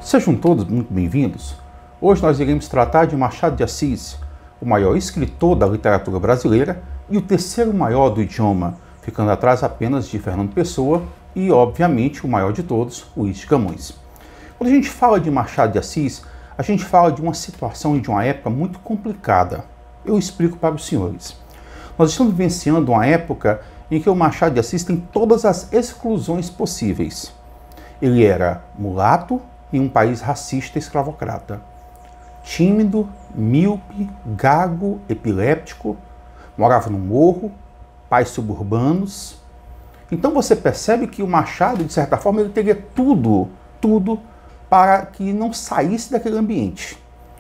Sejam todos muito bem-vindos. Hoje nós iremos tratar de Machado de Assis, o maior escritor da literatura brasileira e o terceiro maior do idioma, ficando atrás apenas de Fernando Pessoa e, obviamente, o maior de todos, Luís de Camões. Quando a gente fala de Machado de Assis, a gente fala de uma situação e de uma época muito complicada. Eu explico para os senhores. Nós estamos vivenciando uma época em que o Machado de Assis tem todas as exclusões possíveis. Ele era mulato em um país racista e escravocrata. Tímido, míope, gago, epiléptico, morava no morro, pais suburbanos. Então você percebe que o Machado, de certa forma, ele teria tudo para que não saísse daquele ambiente.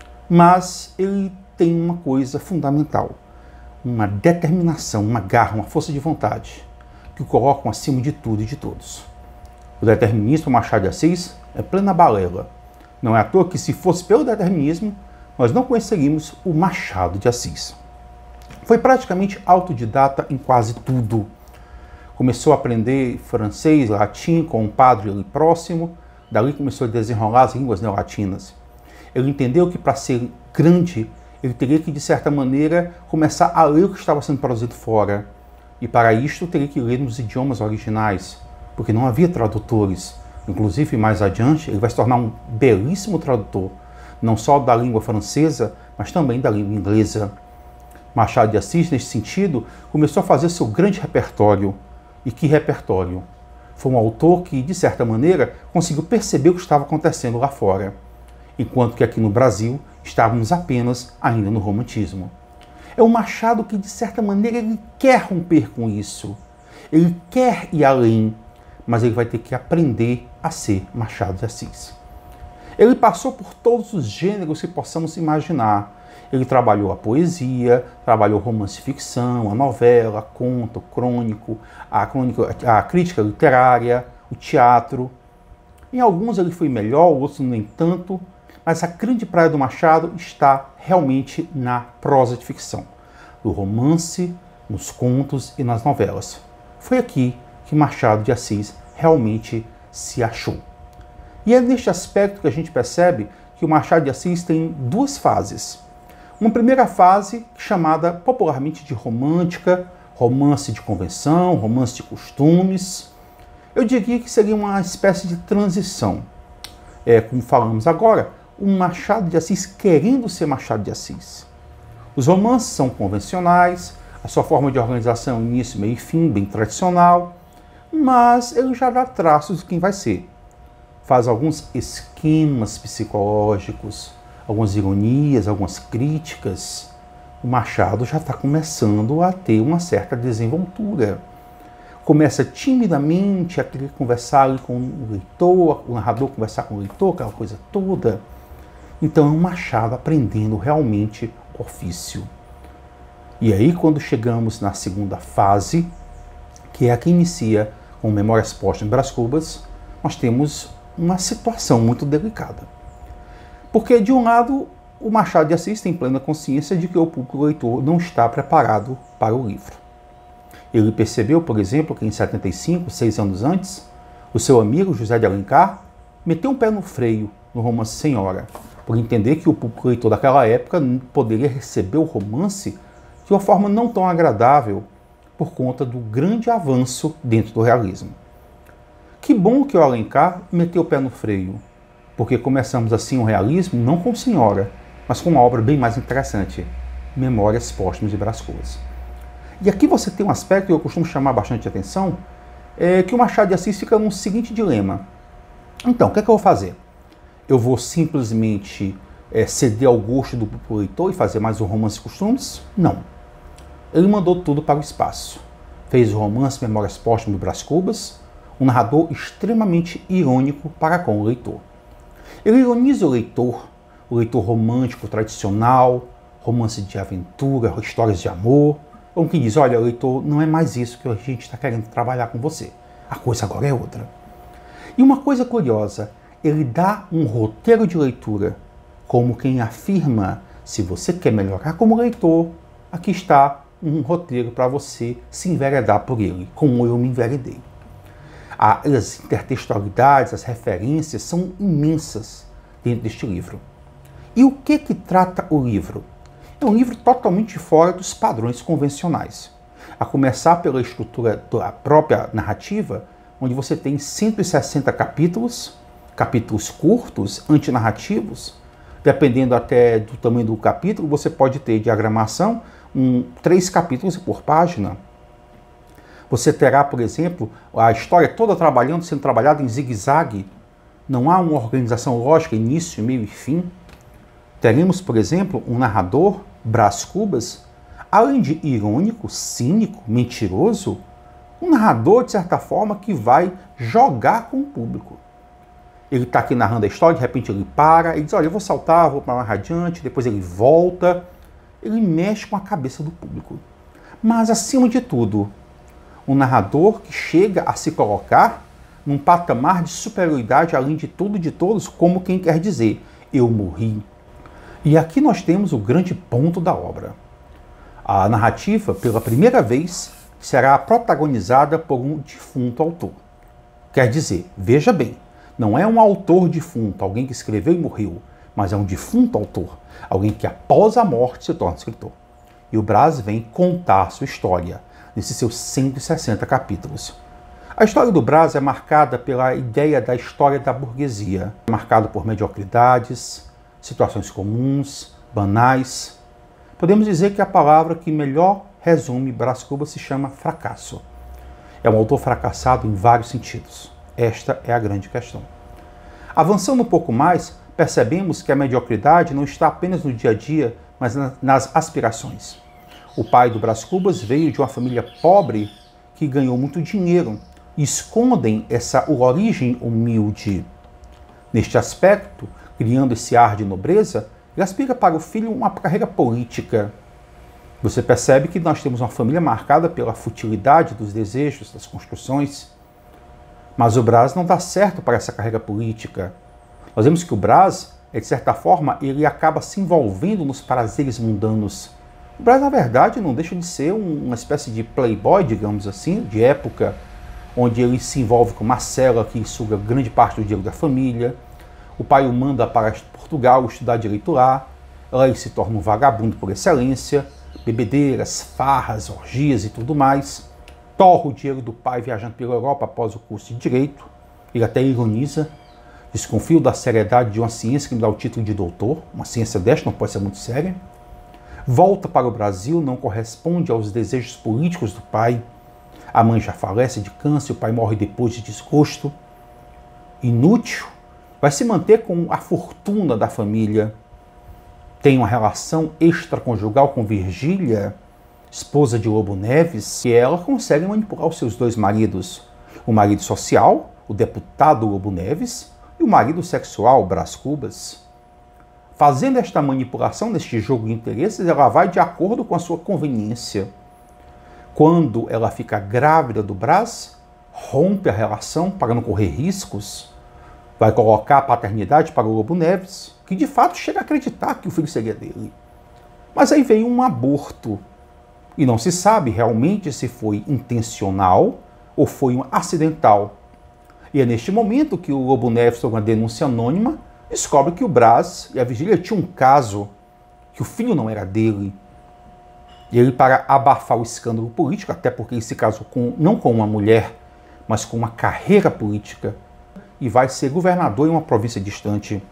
Mas ele tem uma coisa fundamental, uma determinação, uma garra, uma força de vontade, que o colocam acima de tudo e de todos. O determinismo Machado de Assis é plena balela. Não é à toa que, se fosse pelo determinismo, nós não conheceríamos o Machado de Assis. Foi praticamente autodidata em quase tudo. Começou a aprender francês, latim com um padre ali próximo, dali começou a desenrolar as línguas neolatinas. Ele entendeu que, para ser grande, ele teria que, de certa maneira, começar a ler o que estava sendo produzido fora. E para isto, teria que ler nos idiomas originais, porque não havia tradutores. Inclusive, mais adiante, ele vai se tornar um belíssimo tradutor, não só da língua francesa, mas também da língua inglesa. Machado de Assis, nesse sentido, começou a fazer seu grande repertório. E que repertório! Foi um autor que, de certa maneira, conseguiu perceber o que estava acontecendo lá fora, enquanto que aqui no Brasil estávamos apenas ainda no romantismo. É um Machado que, de certa maneira, ele quer romper com isso. Ele quer ir além, mas ele vai ter que aprender a ser Machado de Assis. Ele passou por todos os gêneros que possamos imaginar. Ele trabalhou a poesia, trabalhou romance e ficção, a novela, conto, crônico, a crítica literária, o teatro. Em alguns ele foi melhor, outros nem tanto, mas a grande praia do Machado está realmente na prosa de ficção, no romance, nos contos e nas novelas. Foi aqui que Machado de Assis realmente se achou. E é neste aspecto que a gente percebe que o Machado de Assis tem duas fases. Uma primeira fase chamada popularmente de romântica, romance de convenção, romance de costumes. Eu diria que seria uma espécie de transição. Como falamos agora, o Machado de Assis querendo ser Machado de Assis. Os romances são convencionais, a sua forma de organização, início, meio e fim, bem tradicional, mas ele já dá traços de quem vai ser. Faz alguns esquemas psicológicos, algumas ironias, algumas críticas. O Machado já está começando a ter uma certa desenvoltura. Começa timidamente a querer conversar ali com o leitor, o narrador conversar com o leitor, aquela coisa toda. Então é um Machado aprendendo realmente o ofício. E aí, quando chegamos na segunda fase, que é a que inicia com Memórias Póstumas em Brás Cubas, nós temos uma situação muito delicada. Porque, de um lado, o Machado de Assis tem plena consciência de que o público leitor não está preparado para o livro. Ele percebeu, por exemplo, que em 75, 6 anos antes, o seu amigo José de Alencar meteu um pé no freio no romance Senhora, por entender que o público leitor daquela época poderia receber o romance de uma forma não tão agradável por conta do grande avanço dentro do realismo. Que bom que o Alencar meteu o pé no freio, porque começamos assim o realismo não com Senhora, mas com uma obra bem mais interessante, Memórias Póstumas de Brás Cubas. E aqui você tem um aspecto que eu costumo chamar bastante atenção, que o Machado de Assis fica num seguinte dilema. Então, o que é que eu vou fazer? Eu vou simplesmente ceder ao gosto do público leitor e fazer mais um romance de costumes? Não. Ele mandou tudo para o espaço. Fez o romance Memórias Póstumas de Brás Cubas, um narrador extremamente irônico para com o leitor. Ele ironiza o leitor romântico tradicional, romance de aventura, histórias de amor, como que diz, olha, leitor, não é mais isso que a gente está querendo trabalhar com você. A coisa agora é outra. E uma coisa curiosa, ele dá um roteiro de leitura, como quem afirma, se você quer melhorar como leitor, aqui está um roteiro para você se enveredar por ele, como eu me enveredei. As intertextualidades, as referências são imensas. dentro deste livro. E o que trata o livro? É um livro totalmente fora dos padrões convencionais. A começar pela estrutura da própria narrativa, onde você tem 160 capítulos, capítulos curtos, antinarrativos. Dependendo até do tamanho do capítulo, você pode ter diagramação, 3 capítulos por página. Você terá, por exemplo, a história toda sendo trabalhada em zigue-zague. Não há uma organização lógica, início, meio e fim. Teremos, por exemplo, um narrador, Brás Cubas, além de irônico, cínico, mentiroso, um narrador, de certa forma, que vai jogar com o público. Ele está aqui narrando a história, de repente ele para e diz, olha, eu vou saltar, vou para mais adiante, depois ele volta. Ele mexe com a cabeça do público. Mas, acima de tudo, um narrador que chega a se colocar num patamar de superioridade, além de tudo e de todos, como quem quer dizer, eu morri. E aqui nós temos o grande ponto da obra. A narrativa, pela primeira vez, será protagonizada por um defunto autor. Quer dizer, veja bem, não é um autor defunto, alguém que escreveu e morreu, mas é um defunto autor, alguém que após a morte se torna escritor. E o Brás vem contar sua história nesses seus 160 capítulos. A história do Brás é marcada pela ideia da história da burguesia, marcada por mediocridades, situações comuns, banais. Podemos dizer que a palavra que melhor resume Brás Cubas se chama fracasso. É um autor fracassado em vários sentidos. Esta é a grande questão. Avançando um pouco mais, percebemos que a mediocridade não está apenas no dia a dia, mas nas aspirações. O pai do Brás Cubas veio de uma família pobre que ganhou muito dinheiro e escondem essa origem humilde. Neste aspecto, criando esse ar de nobreza, ele aspira para o filho uma carreira política. Você percebe que nós temos uma família marcada pela futilidade dos desejos, das construções. Mas o Brás não dá certo para essa carreira política. Nós vemos que o Brás, de certa forma, ele acaba se envolvendo nos prazeres mundanos. O Brás, na verdade, não deixa de ser uma espécie de playboy, digamos assim, de época, onde ele se envolve com Marcela, que suga grande parte do dinheiro da família. O pai o manda para Portugal estudar direito lá. Lá ele se torna um vagabundo por excelência, bebedeiras, farras, orgias e tudo mais. Torra o dinheiro do pai viajando pela Europa após o curso de direito. Ele até ironiza. Desconfio da seriedade de uma ciência que me dá o título de doutor. Uma ciência desta não pode ser muito séria. Volta para o Brasil, não corresponde aos desejos políticos do pai. A mãe já falece de câncer, o pai morre depois de desgosto. Inútil. Vai se manter com a fortuna da família. Tem uma relação extraconjugal com Virgília, esposa de Lobo Neves, e ela consegue manipular os seus 2 maridos. O marido social, o deputado Lobo Neves, e o marido sexual, Brás Cubas. Fazendo esta manipulação neste jogo de interesses, ela vai de acordo com a sua conveniência. Quando ela fica grávida do Brás, rompe a relação para não correr riscos, vai colocar a paternidade para o Lobo Neves, que de fato chega a acreditar que o filho seria dele. Mas aí veio um aborto, e não se sabe realmente se foi intencional ou foi um acidental. E é neste momento que o Lobo Neves, sob uma denúncia anônima, descobre que o Brás e a Virgília tinham um caso, que o filho não era dele. E ele, para abafar o escândalo político, até porque ele se casou não com uma mulher, mas com uma carreira política, e vai ser governador em uma província distante.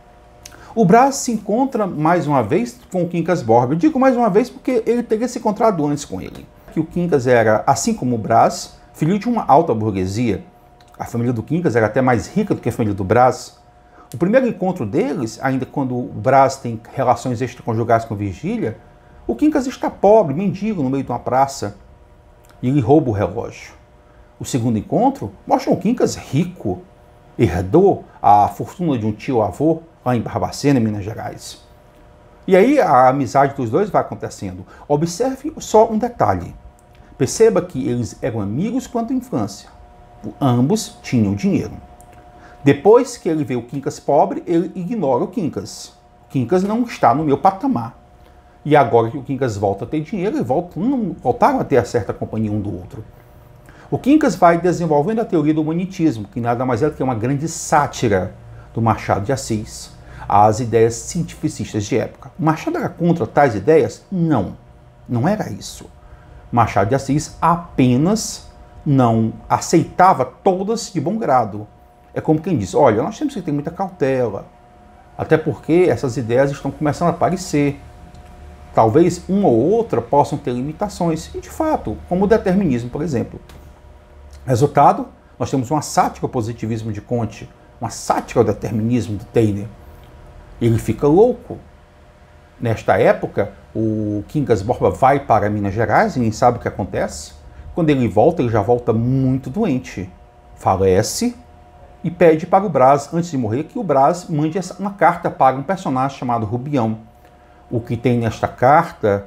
O Brás se encontra mais uma vez com o Quincas Borba. Eu digo mais uma vez porque ele teria se encontrado antes com ele. Que o Quincas era, assim como o Brás, filho de uma alta burguesia. A família do Quincas era até mais rica do que a família do Brás. O primeiro encontro deles, ainda quando o Brás tem relações extraconjugais com Virgília, o Quincas está pobre, mendigo, no meio de uma praça, e ele rouba o relógio. O segundo encontro mostra um Quincas rico, herdou a fortuna de um tio-avô lá em Barbacena, em Minas Gerais. E aí a amizade dos dois vai acontecendo. Observe só um detalhe. Perceba que eles eram amigos quando infância. Ambos tinham dinheiro. Depois que ele vê o Quincas pobre, ele ignora o Quincas. O Quincas não está no meu patamar. E agora que o Quincas volta a ter dinheiro, eles voltaram a ter a certa companhia um do outro. O Quincas vai desenvolvendo a teoria do humanitismo, que nada mais é do que uma grande sátira do Machado de Assis, às ideias cientificistas de época. Machado era contra tais ideias? Não, não era isso. Machado de Assis apenas não aceitava todas de bom grado. É como quem diz, olha, nós temos que ter muita cautela, até porque essas ideias estão começando a aparecer. Talvez uma ou outra possam ter limitações, e de fato, como o determinismo, por exemplo. Resultado, nós temos uma sátira ao positivismo de Comte, uma sátira ao determinismo do Taylor. Ele fica louco. Nesta época, o Quincas Borba vai para Minas Gerais, ninguém sabe o que acontece. Quando ele já volta muito doente. Falece e pede para o Brás, antes de morrer, que o Brás mande uma carta para um personagem chamado Rubião. O que tem nesta carta,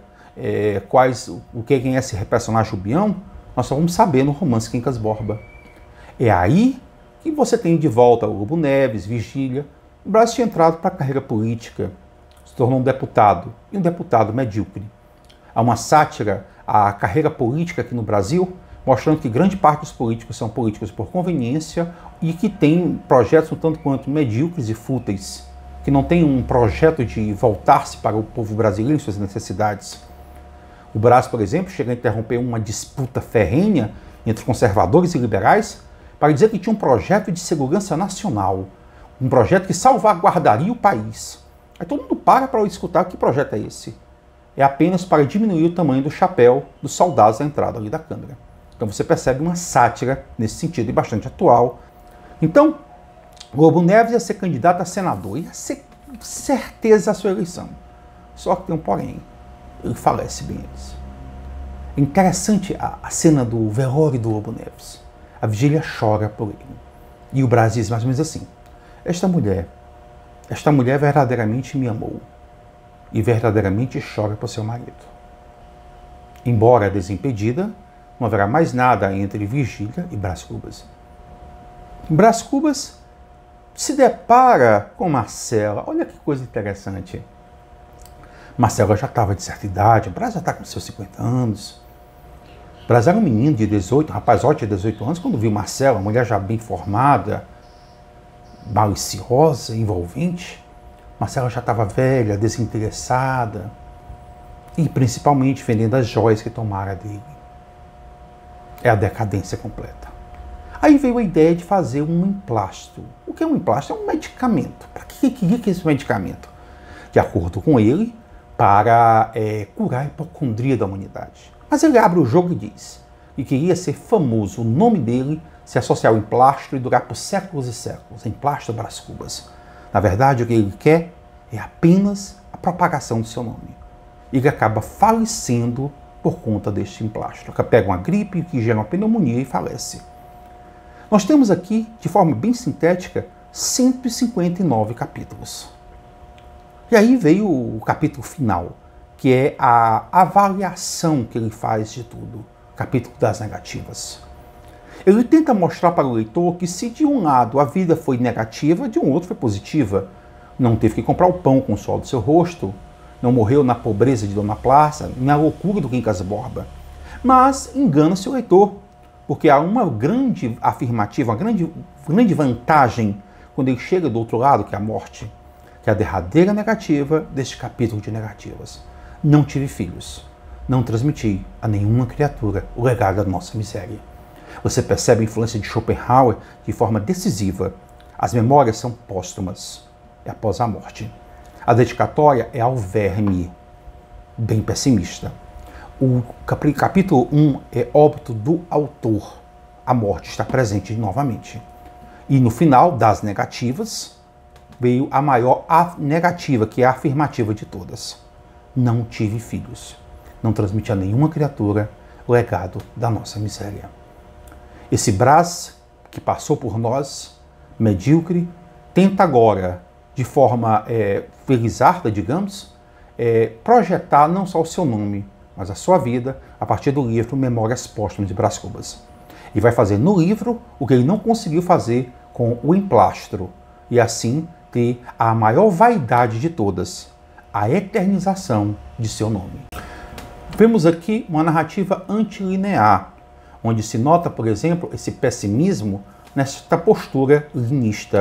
quem é esse personagem Rubião, nós só vamos saber no romance Quincas Borba. É aí que você tem de volta o Lobo Neves, Vigília. O Brás tinha entrado para a carreira política, se tornou um deputado, e um deputado medíocre. Há uma sátira à carreira política aqui no Brasil, mostrando que grande parte dos políticos são políticos por conveniência e que têm projetos um tanto quanto medíocres e fúteis, que não têm um projeto de voltar-se para o povo brasileiro e suas necessidades. O Brás, por exemplo, chega a interromper uma disputa ferrenha entre conservadores e liberais para dizer que tinha um projeto de segurança nacional, um projeto que salvaguardaria o país. Aí todo mundo para escutar que projeto é esse. É apenas para diminuir o tamanho do chapéu dos soldados à entrada ali da Câmara. Então você percebe uma sátira nesse sentido e bastante atual. Então, Lobo Neves ia ser candidato a senador, ia ser certeza a sua eleição. Só que tem um porém, ele falece bem antes. Interessante a cena do velório do Lobo Neves. A Vigília chora por ele. E o Brás diz mais ou menos assim, esta mulher verdadeiramente me amou e verdadeiramente chora por seu marido. Embora desimpedida, não haverá mais nada entre Vigília e Brás Cubas. Brás Cubas se depara com Marcela. Olha que coisa interessante. Marcela já estava de certa idade, Brás já está com seus 50 anos. Brás era um menino de 18, um rapazote de 18 anos, quando viu Marcela, uma mulher já bem formada, maliciosa, envolvente. Marcela já estava velha, desinteressada e principalmente vendendo as joias que tomara dele. É a decadência completa. Aí veio a ideia de fazer um emplastro. O que é um emplastro? É um medicamento. Para que queria que esse medicamento? De acordo com ele, para curar a hipocondria da humanidade. Mas ele abre o jogo e diz que queria ser famoso, o nome dele se associar ao emplastro e durar por séculos e séculos. Emplastro Brás Cubas. Na verdade, o que ele quer é apenas a propagação do seu nome. Ele acaba falecendo por conta deste emplastro. Ele pega uma gripe que gera uma pneumonia e falece. Nós temos aqui, de forma bem sintética, 159 capítulos. E aí veio o capítulo final, que é a avaliação que ele faz de tudo, o capítulo das negativas. Ele tenta mostrar para o leitor que se de um lado a vida foi negativa, de um outro foi positiva. Não teve que comprar o pão com o suor do seu rosto, não morreu na pobreza de Dona Plácia, na loucura do Quincas Borba. Mas engana-se o leitor, porque há uma grande afirmativa, uma grande vantagem quando ele chega do outro lado, que é a morte, que é a derradeira negativa deste capítulo de negativas. Não tive filhos, não transmiti a nenhuma criatura o legado da nossa miséria. Você percebe a influência de Schopenhauer de forma decisiva. As memórias são póstumas, é após a morte. A dedicatória é ao verme, bem pessimista. O capítulo 1 é óbito do autor. A morte está presente novamente. E no final das negativas, veio a maior negativa, que é a afirmativa de todas. Não tive filhos. Não transmiti a nenhuma criatura o legado da nossa miséria. Esse Brás, que passou por nós, medíocre, tenta agora, de forma felizarda, digamos, projetar não só o seu nome, mas a sua vida, a partir do livro Memórias Póstumas de Brás Cubas. E vai fazer no livro o que ele não conseguiu fazer com o emplastro, e assim ter a maior vaidade de todas, a eternização de seu nome. Vemos aqui uma narrativa antilinear, onde se nota, por exemplo, esse pessimismo nesta postura linista.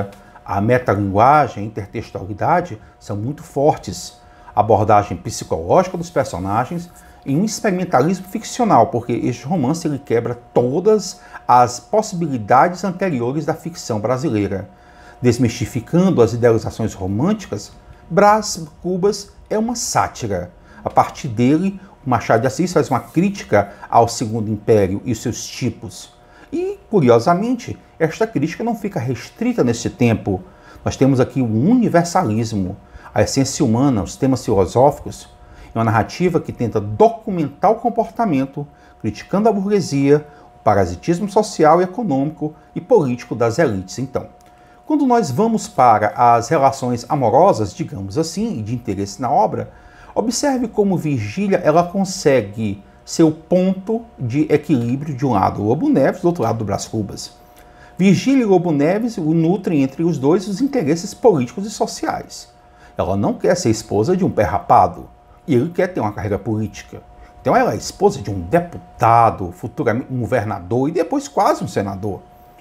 A metalinguagem e a intertextualidade são muito fortes. A abordagem psicológica dos personagens e um experimentalismo ficcional, porque este romance ele quebra todas as possibilidades anteriores da ficção brasileira. Desmistificando as idealizações românticas, Brás Cubas é uma sátira. A partir dele, o Machado de Assis faz uma crítica ao Segundo Império e seus tipos. E, curiosamente, esta crítica não fica restrita nesse tempo. Nós temos aqui o universalismo, a essência humana, os temas filosóficos, é uma narrativa que tenta documentar o comportamento, criticando a burguesia, o parasitismo social e econômico e político das elites. Então, quando nós vamos para as relações amorosas, digamos assim, e de interesse na obra, observe como Virgília ela consegue ser o ponto de equilíbrio de um lado o Lobo Neves, do outro lado do Brás Cubas. Virgília e Lobo Neves nutrem entre os dois os interesses políticos e sociais. Ela não quer ser esposa de um pé rapado, e ele quer ter uma carreira política. Então ela é esposa de um deputado, futuramente um governador e depois quase um senador.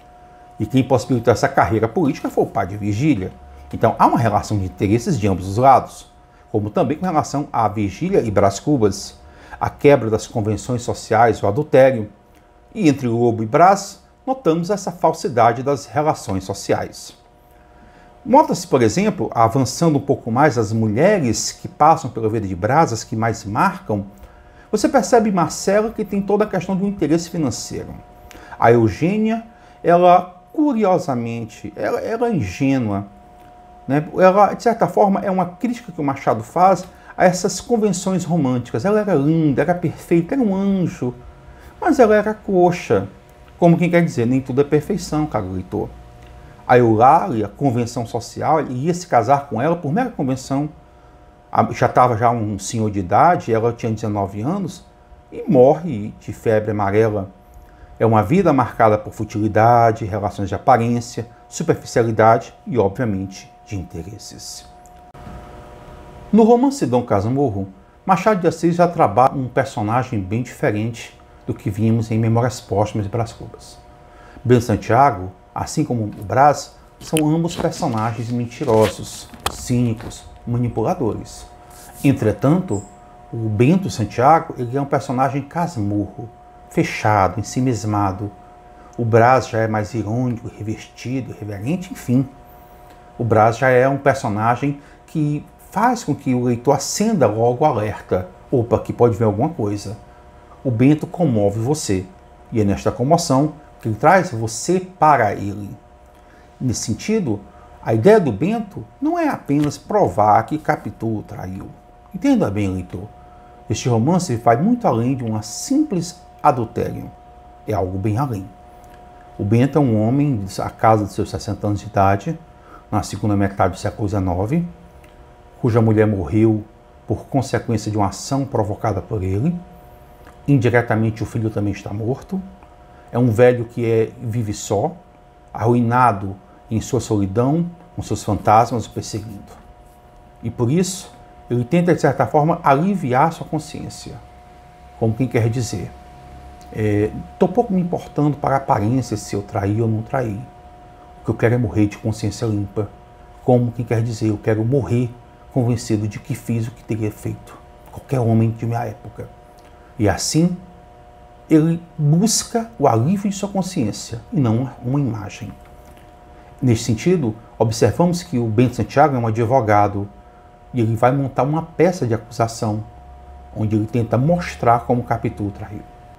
E quem possibilitou essa carreira política foi o pai de Virgília. Então há uma relação de interesses de ambos os lados, como também com relação a Virgília e Brás Cubas, a quebra das convenções sociais, o adultério. E entre Lobo e Brás, notamos essa falsidade das relações sociais. Nota-se, por exemplo, avançando um pouco mais, as mulheres que passam pela vida de Brás, as que mais marcam, você percebe Marcela que tem toda a questão do interesse financeiro. A Eugênia, ela, curiosamente, ela é ingênua, né? Ela, de certa forma, é uma crítica que o Machado faz a essas convenções românticas. Ela era linda, era perfeita, era um anjo, mas ela era coxa. Como quem quer dizer, nem tudo é perfeição, caro leitor. A Eulália, a convenção social, ele ia se casar com ela por mera convenção. Já estava um senhor de idade, ela tinha 19 anos, e morre de febre amarela. É uma vida marcada por futilidade, relações de aparência, superficialidade e, obviamente, de interesses. No romance Dom Casmurro, Machado de Assis já trabalha um personagem bem diferente do que vimos em Memórias Póstumas de Brás Cubas. Bento Santiago, assim como o Brás, são ambos personagens mentirosos, cínicos, manipuladores. Entretanto, o Bento Santiago ele é um personagem casmurro, fechado, ensimesmado. O Brás já é mais irônico, revestido, irreverente, enfim. O Brás já é um personagem que faz com que o leitor acenda logo o alerta. Opa, aqui pode ver alguma coisa. O Bento comove você, e é nesta comoção que ele traz você para ele. Nesse sentido, a ideia do Bento não é apenas provar que Capitu o traiu. Entenda bem, leitor. Este romance vai muito além de uma simples adultério. É algo bem além. O Bento é um homem à casa dos seus 60 anos de idade, na segunda metade do século XIX, cuja mulher morreu por consequência de uma ação provocada por ele. Indiretamente, o filho também está morto. É um velho que vive só, arruinado em sua solidão, com seus fantasmas o perseguindo. E por isso, ele tenta, de certa forma, aliviar sua consciência. Como quem quer dizer, estou pouco me importando para a aparência se eu traí ou não traí. O que eu quero é morrer de consciência limpa. Como quem quer dizer, eu quero morrer convencido de que fiz o que teria feito qualquer homem de minha época. E assim, ele busca o alívio de sua consciência e não uma imagem. Nesse sentido, observamos que o Bento Santiago é um advogado e ele vai montar uma peça de acusação, onde ele tenta mostrar como Capitu traiu.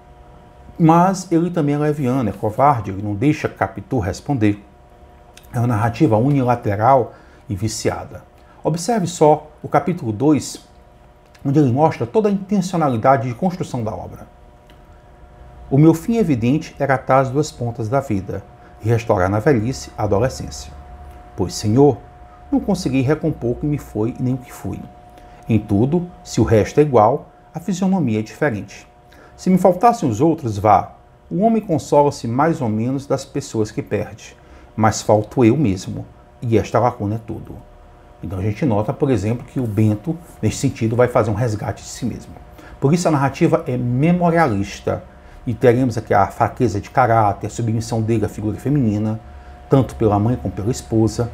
Mas ele também é leviano, é covarde, ele não deixa Capitu responder. É uma narrativa unilateral e viciada. Observe só o capítulo 2, onde ele mostra toda a intencionalidade de construção da obra. O meu fim evidente era atar as duas pontas da vida e restaurar na velhice a adolescência. Pois, Senhor, não consegui recompor o que me foi e nem o que fui. Em tudo, se o resto é igual, a fisionomia é diferente. Se me faltassem os outros, vá. O homem consola-se mais ou menos das pessoas que perde, mas falto eu mesmo, e esta lacuna é tudo. Então a gente nota, por exemplo, que o Bento, nesse sentido, vai fazer um resgate de si mesmo. Por isso a narrativa é memorialista, e teremos aqui a fraqueza de caráter, a submissão dele à figura feminina, tanto pela mãe como pela esposa,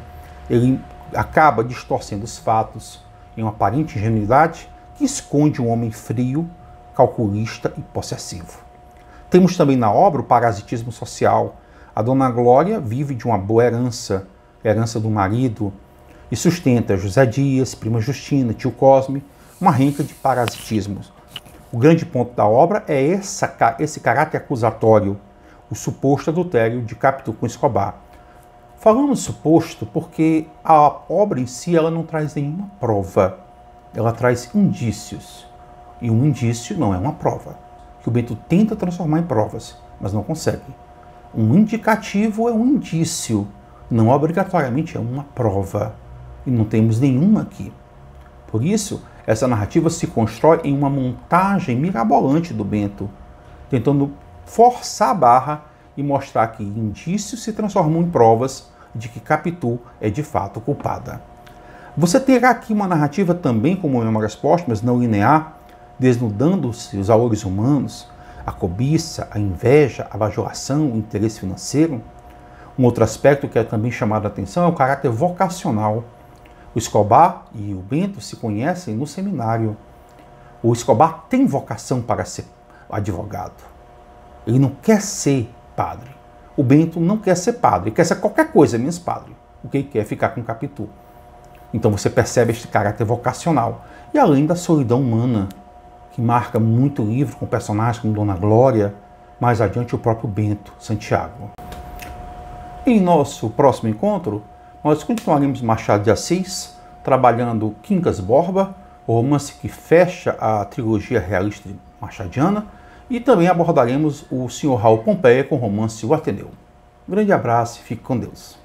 Ele acaba distorcendo os fatos em uma aparente ingenuidade que esconde um homem frio, calculista e possessivo. Temos também na obra o parasitismo social. A Dona Glória vive de uma boa herança, herança do marido, e sustenta José Dias, prima Justina, tio Cosme, uma renca de parasitismos. O grande ponto da obra é esse caráter acusatório, o suposto adultério de Capitu com Escobar. Falamos suposto porque a obra em si ela não traz nenhuma prova, ela traz indícios. E um indício não é uma prova, que o Bento tenta transformar em provas, mas não consegue. Um indicativo é um indício, não obrigatoriamente é uma prova. E não temos nenhuma aqui. Por isso, essa narrativa se constrói em uma montagem mirabolante do Bento, tentando forçar a barra e mostrar que indícios se transformam em provas de que Capitu é de fato culpada. Você terá aqui uma narrativa também como Memórias Póstumas, não linear, desnudando-se os valores humanos, a cobiça, a inveja, a bajulação, o interesse financeiro. Um outro aspecto que é também chamado a atenção é o caráter vocacional. O Escobar e o Bento se conhecem no seminário. O Escobar tem vocação para ser advogado. Ele não quer ser padre. O Bento não quer ser padre, ele quer ser qualquer coisa menos padre. O que ele quer é ficar com Capitu. Então você percebe este caráter vocacional. E além da solidão humana, que marca muito o livro com personagens como Dona Glória, mais adiante o próprio Bento, Santiago. Em nosso próximo encontro, nós continuaremos Machado de Assis, trabalhando Quincas Borba, o romance que fecha a trilogia realista machadiana, e também abordaremos o Sr. Raul Pompeia com o romance O Ateneu. Um grande abraço e fique com Deus.